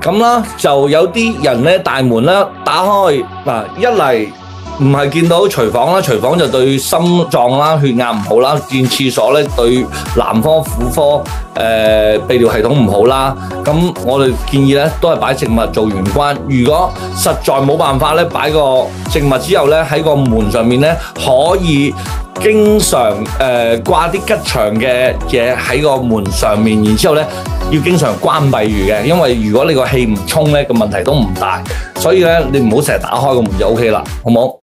咁啦，就有啲人咧大門咧打開嗱，一嚟唔係見到廚房啦，廚房就對心臟啦、血壓唔好啦，見廁所咧對男科、婦科、泌尿系統唔好啦。咁我哋建議咧都係擺植物做玄關。如果實在冇辦法咧，擺個植物之後咧喺個門上面咧可以經常掛啲吉祥嘅嘢喺個門上面，然之後咧要經常關閉住嘅，因為如果你個氣唔通咧個問題都唔大，所以咧你唔好成日打開個門就 OK 啦，好冇？